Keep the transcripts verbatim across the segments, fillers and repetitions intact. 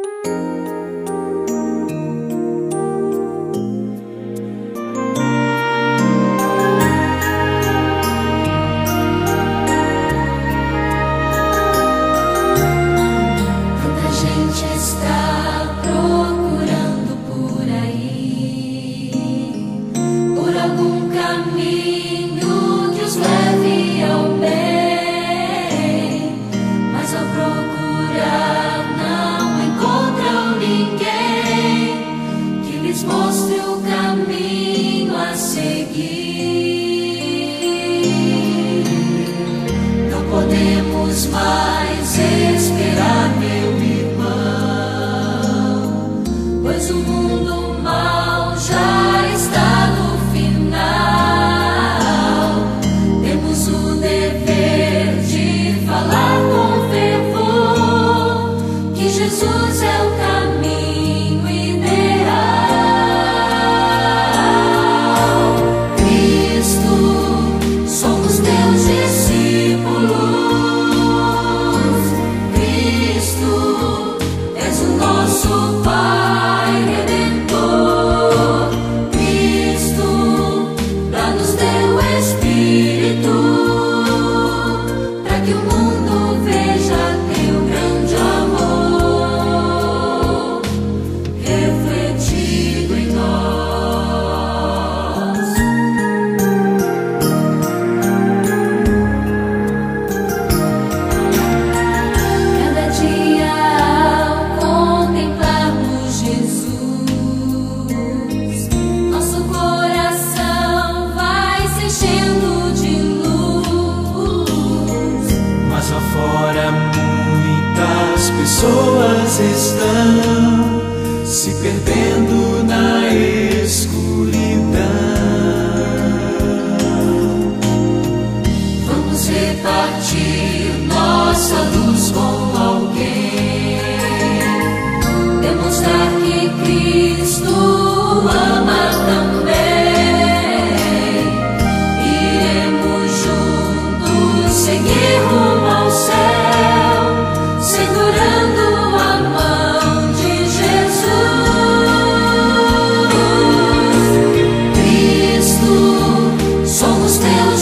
Mostre o caminho a seguir. Não podemos mais esperar, meu irmão, pois o mundo mal já está no final. Temos o dever de falar com fervor que Jesus é o caminho ideal. Pessoas estão se perdendo na escuridão. Vamos repartir nossa luz com alguém, demonstrar que Cristo ama também. Iremos juntos seguir rumo ao céu, segurando a mão de Jesus. Cristo, somos teus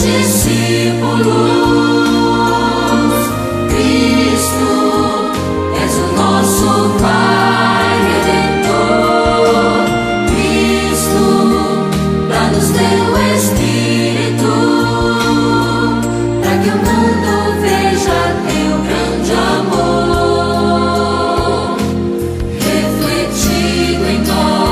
discípulos. Cristo, és o nosso Pai Redentor. Cristo, dá-nos teu Espírito, para que o mundo veja teu grande amor refletido em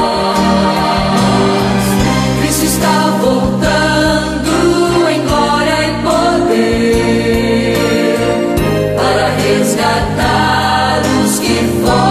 nós. Cristo está voltando em glória e poder para resgatar os que foram